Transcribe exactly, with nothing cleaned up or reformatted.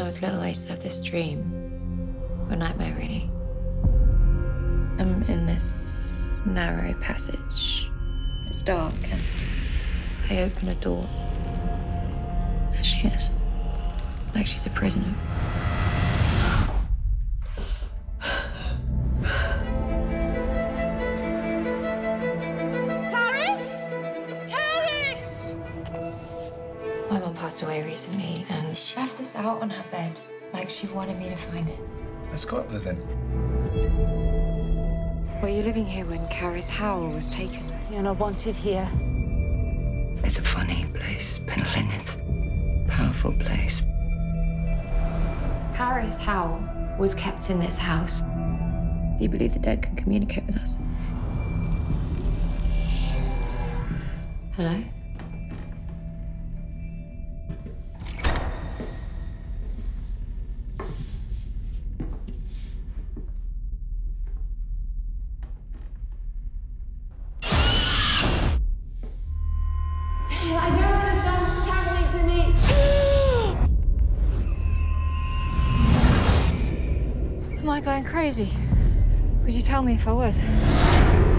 I was little, I used to have this dream. A nightmare, really. I'm in this narrow passage. It's dark, and I open a door. There she is. Like she's a prisoner. My mum passed away recently, and she left this out on her bed, like she wanted me to find it. Let's go up there then. Were you living here when Caris Howell was taken? You're not wanted here. It's a funny place, Penllynedd. Powerful place. Caris Howell was kept in this house. Do you believe the dead can communicate with us? Hello? I don't understand what's happening to me. Am I going crazy? Would you tell me if I was?